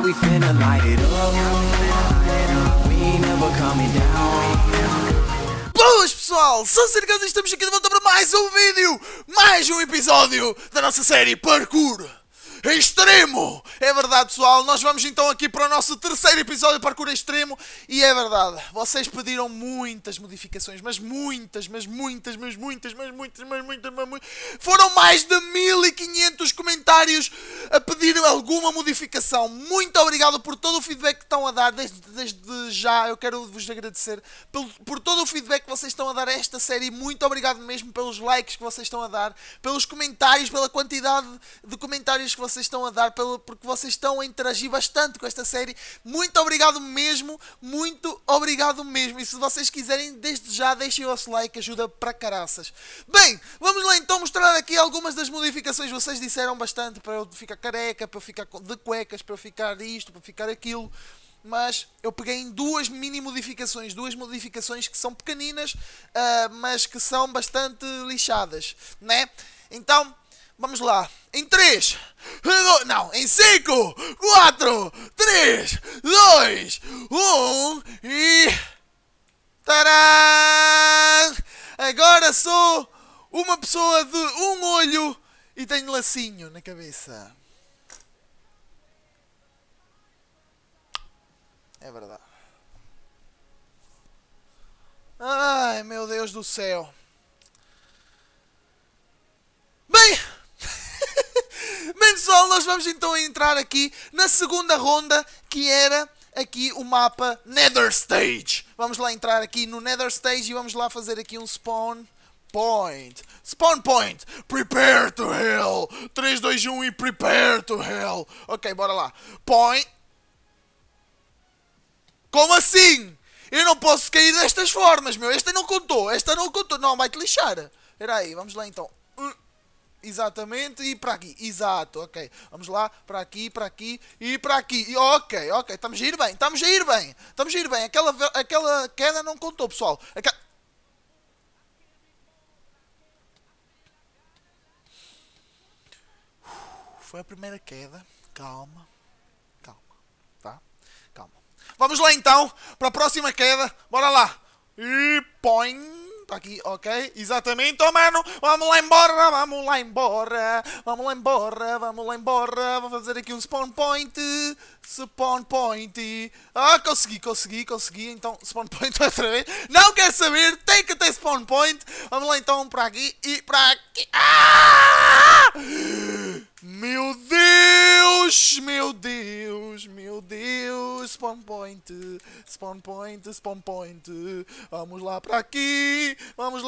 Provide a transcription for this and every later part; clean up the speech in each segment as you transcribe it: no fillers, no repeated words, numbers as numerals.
we finna light it up. We ain't never coming down. Boas pessoal, sou Sergão e estamos aqui de volta para mais um vídeo, mais um episódio da nossa série Parkour Extremo. É verdade pessoal, nós vamos então aqui para o nosso terceiro episódio de Parkour Extremo. E é verdade, vocês pediram muitas modificações, mas muitas. Foram mais de 1500 comentários a pedir alguma modificação. Muito obrigado por todo o feedback que estão a dar. Desde já eu quero vos agradecer por todo o feedback que vocês estão a dar a esta série. Muito obrigado mesmo pelos likes que vocês estão a dar, pelos comentários, pela quantidade de comentários que vocês estão a dar, porque vocês estão a interagir bastante com esta série. Muito obrigado mesmo, muito obrigado mesmo. E se vocês quiserem, desde já deixem o vosso like, ajuda para caraças. Bem, vamos lá então mostrar aqui algumas das modificações. Vocês disseram bastante para eu ficar careca, para eu ficar de cuecas, para eu ficar isto, para eu ficar aquilo. Mas eu peguei em duas mini modificações, duas modificações que são pequeninas, mas que são bastante lixadas, né? Então, vamos lá. Em 3, não, em 5, 4, 3, 2, 1 e... Tadã! Agora sou uma pessoa de um olho e tenho lacinho na cabeça. É verdade. Ai, meu Deus do céu. Bem, bem pessoal, nós vamos então entrar aqui na segunda ronda, que era aqui o mapa Nether Stage. Vamos lá entrar aqui no Nether Stage e vamos lá fazer aqui um spawn point. Spawn point. Prepare to hell. 3, 2, 1 e prepare to hell. Ok, bora lá. Point. Como assim? Eu não posso cair destas formas, meu. Esta não contou. Esta não contou. Não, vai-te lixar. Espera aí, vamos lá então. Exatamente, e para aqui. Exato, ok. Vamos lá, para aqui e para aqui. Ok. Estamos a ir bem, estamos a ir bem. Aquela queda não contou, pessoal. Foi a primeira queda. Calma. Tá? Calma. Vamos lá então, para a próxima queda. Bora lá. E põe... Tá aqui, ok, exatamente, oh mano, vamos lá embora, vou fazer aqui um spawn point, ah, consegui, então, spawn point outra vez, não quer saber, tem que ter spawn point, vamos lá então, para aqui e para aqui, ah! Meu Deus, spawn point, vamos lá para aqui,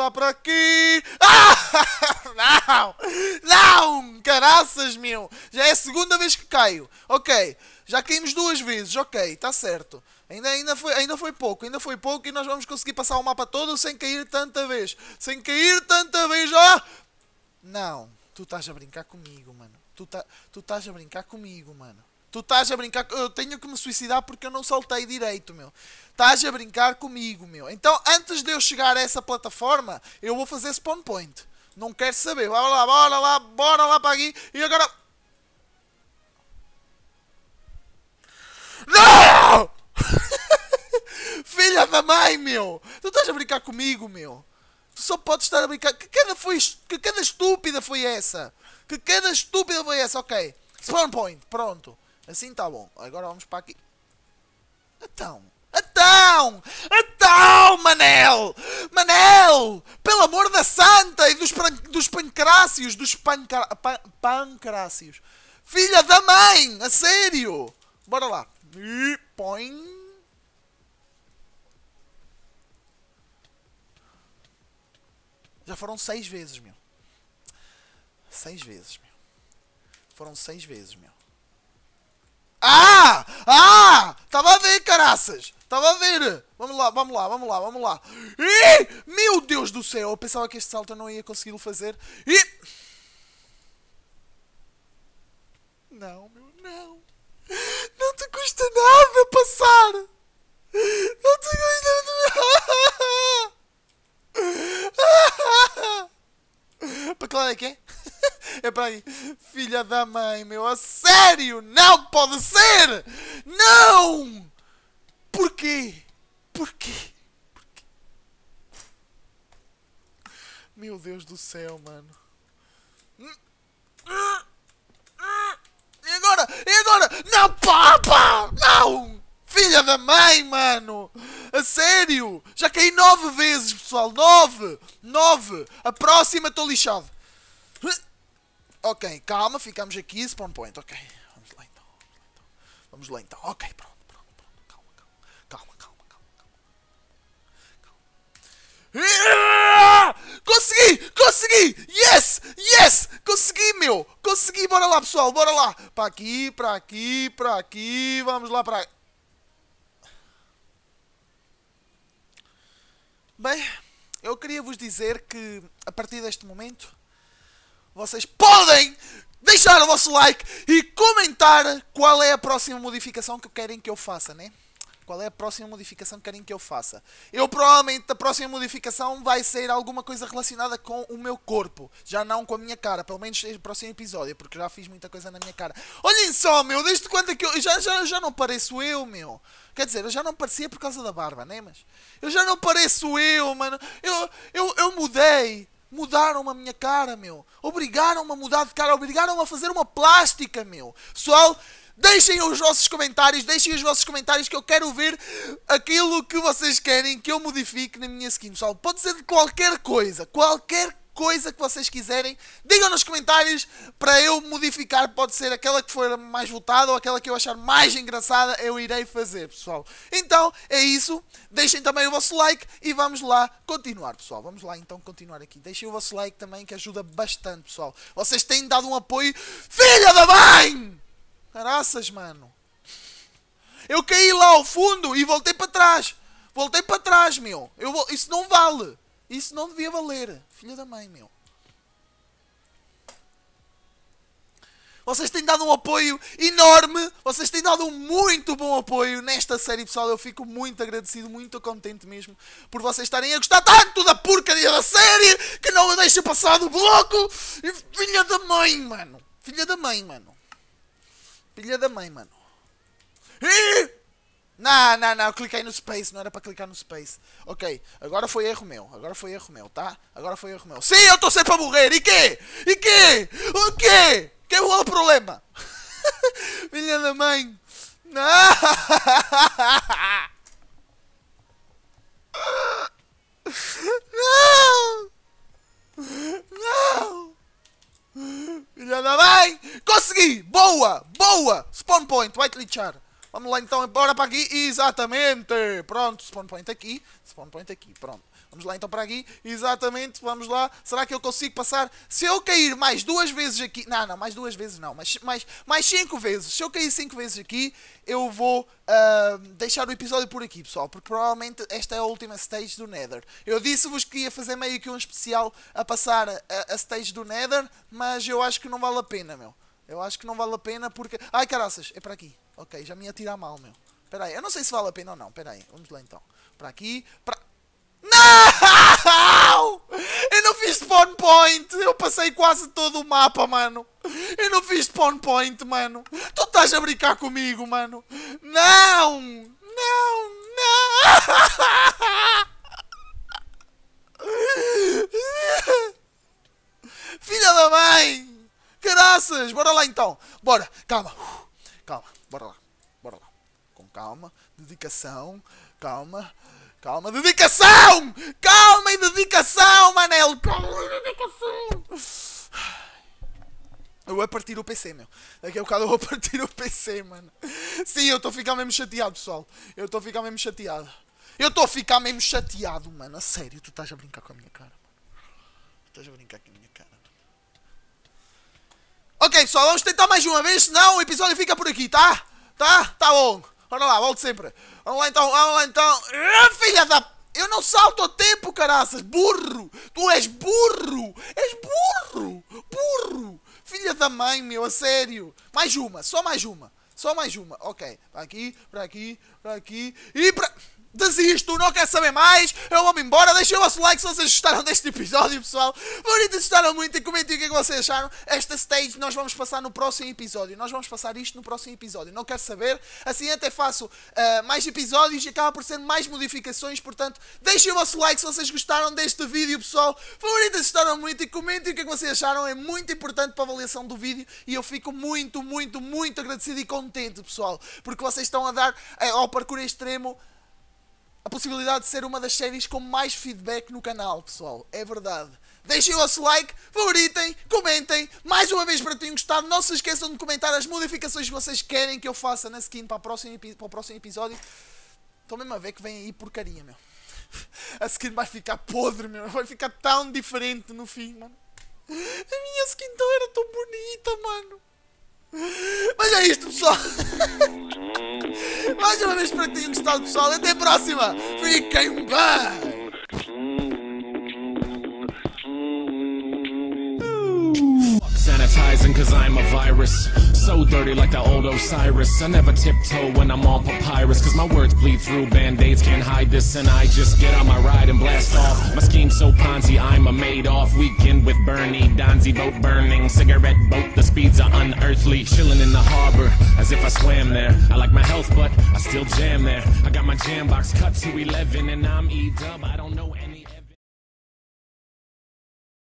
não, caraças, meu, já é a segunda vez que caio, ok, já caímos duas vezes, ok, está certo, ainda foi pouco e nós vamos conseguir passar o mapa todo sem cair tanta vez, ó, não, tu estás a brincar comigo, mano. Tu estás a brincar comigo, mano. Eu tenho que me suicidar porque eu não saltei direito, meu. Estás a brincar comigo, meu. Então, antes de eu chegar a essa plataforma, eu vou fazer spawn point. Não quero saber. Bora lá para aqui. E agora... Não! Filha da mãe, meu. Tu estás a brincar comigo, meu. Tu só podes estar a brincar. Que queda estúpida foi essa? Ok. Spawn point. Pronto. Assim tá bom. Agora vamos para aqui. Então, Manel! Pelo amor da santa e dos pancrácios. Pancrácios. Filha da mãe! A sério! Bora lá. E põe... Já foram 6 vezes, meu. 6 vezes, meu. Foram 6 vezes, meu. Estava a ver, caraças. Estava a ver. Vamos lá. Ih, meu Deus do céu. Eu pensava que este salto eu não ia conseguir fazer. Não, meu, não. Não te custa nada passar. Não te custa nada. Para que lado é que é? É para aí. Filha da mãe, meu. A sério? Não pode ser! Não! Porquê? Porquê? Meu Deus do céu, mano. E agora? E agora? Não, papa! Não! Filha da mãe, mano! A sério! Já caí 9 vezes, pessoal. 9! 9! A próxima estou lixado. Ok, calma. Ficamos aqui. Spawn point. Ok. Vamos lá então. Vamos lá então. Ok, pronto. Calma. Consegui! Consegui! Yes! Yes! Consegui, meu! Consegui! Bora lá, pessoal! Bora lá! Para aqui, para aqui, para aqui. Vamos lá para... Bem, eu queria vos dizer que, a partir deste momento, vocês podem deixar o vosso like e comentar qual é a próxima modificação que querem que eu faça, né? Qual é a próxima modificação que querem que eu faça? Eu provavelmente a próxima modificação vai ser alguma coisa relacionada com o meu corpo. Já não com a minha cara. Pelo menos no próximo episódio. Porque já fiz muita coisa na minha cara. Olhem só, meu. Desde quando é que eu... Já não pareço eu, meu. Quer dizer, eu já não parecia por causa da barba, né? Mas eu já não pareço eu, mano. Eu mudei. Mudaram a minha cara, meu. Obrigaram-me a mudar de cara. Obrigaram-me a fazer uma plástica, meu. Pessoal... Deixem os vossos comentários que eu quero ver aquilo que vocês querem que eu modifique na minha skin, pessoal. Pode ser de qualquer coisa que vocês quiserem. Digam nos comentários para eu modificar. Pode ser aquela que for mais votada ou aquela que eu achar mais engraçada, eu irei fazer, pessoal. Então, é isso. Deixem também o vosso like e vamos lá continuar, pessoal. Vamos lá então continuar aqui. Deixem o vosso like também que ajuda bastante, pessoal. Vocês têm dado um apoio. Filha da mãe! Caraças, mano. Eu caí lá ao fundo e voltei para trás. Voltei para trás, meu. Isso não vale. Isso não devia valer. Filha da mãe, meu. Vocês têm dado um apoio enorme. Vocês têm dado um muito bom apoio nesta série, pessoal. Eu fico muito agradecido, muito contente mesmo por vocês estarem a gostar tanto da porcaria da série que não a deixa passar do bloco. E filha da mãe, mano. Filha da mãe, mano. Filha da mãe, mano. Não, cliquei no space, não era para clicar no space. Ok, agora foi erro meu, tá? Agora foi erro meu. Sim, eu estou sempre a morrer, e quê? O quê? Que é o problema? Filha da mãe. Não! Não! Filha da mãe! Consegui! Boa! Spawn point, vai glitchar. Vamos lá então, bora para aqui. Exatamente! Pronto, spawn point aqui, pronto. Vamos lá então para aqui. Exatamente, vamos lá. Será que eu consigo passar? Se eu cair mais 2 vezes aqui... Não, mais 2 vezes não. Mais 5 vezes. Se eu cair 5 vezes aqui, eu vou deixar o episódio por aqui, pessoal. Porque provavelmente esta é a última stage do Nether. Eu disse-vos que ia fazer meio que um especial a passar a stage do Nether. Mas eu acho que não vale a pena, meu. Eu acho que não vale a pena porque... Ai, caraças, é para aqui. Ok, já me ia tirar mal, meu. Espera aí, eu não sei se vale a pena ou não. Espera aí, vamos lá então. Para aqui, para... Não! Eu não fiz spawn point. Eu passei quase todo o mapa, mano. Eu não fiz spawn point, mano. Tu estás a brincar comigo, mano. Não! Filha da mãe! Caraças! Bora lá então. Bora. Calma. Bora lá. Com calma. Dedicação. Calma, dedicação! Calma e dedicação, Manel! Calma e dedicação! Eu vou partir o PC, meu. Daqui a bocado eu vou partir o PC, mano. Sim, eu estou a ficar mesmo chateado, pessoal. Eu estou a ficar mesmo chateado, mano. A sério, tu estás a brincar com a minha cara, mano. Ok, pessoal, vamos tentar mais uma vez, senão o episódio fica por aqui, tá? Tá bom. Bora lá, volto sempre. Vamos lá então. Filha da... Eu não salto ao tempo, caraças. Burro. Tu és burro. Burro. Filha da mãe, meu, a sério. Mais uma. Só mais uma. Ok. Para aqui. E para... desisto, não quero saber mais, eu vou-me embora. Deixem o vosso like se vocês gostaram deste episódio, pessoal. Favoritos, gostaram muito e comentem o que é que vocês acharam. Esta stage nós vamos passar no próximo episódio. Nós vamos passar isto no próximo episódio. Não quero saber, assim até faço mais episódios e acaba por ser mais modificações. Portanto, deixem o vosso like se vocês gostaram deste vídeo, pessoal. Favoritos, gostaram muito e comentem o que é que vocês acharam. É muito importante para a avaliação do vídeo e eu fico muito, muito, muito agradecido e contente, pessoal, porque vocês estão a dar ao Parkour Extremo a possibilidade de ser uma das séries com mais feedback no canal, pessoal. É verdade. Deixem o vosso like, favoritem, comentem. Mais uma vez, para que tenham gostado, não se esqueçam de comentar as modificações que vocês querem que eu faça na skin para o próximo episódio. Estou mesmo a ver que vem aí porcaria, meu. A skin vai ficar podre, meu. Vai ficar tão diferente no fim, mano. A minha skin então era tão bonita, mano. Mas é isto, pessoal. Mais uma vez, espero que tenham gostado, pessoal. Até a próxima. Fiquem bem. Sanitizing cause I'm a virus. So dirty like the old Osiris. I never tiptoe when I'm on papyrus, cause my words bleed through, band-aids can't hide this. And I just get on my ride and blast off. My scheme's so Ponzi, I'm a Madoff. Weekend with Bernie, Donzi boat burning. Cigarette boat, the speeds are unearthly. Chilling in the harbor as if I swam there. I like my health but I still jam there. I got my jam box cut to 11 and I'm E-dub, I don't know any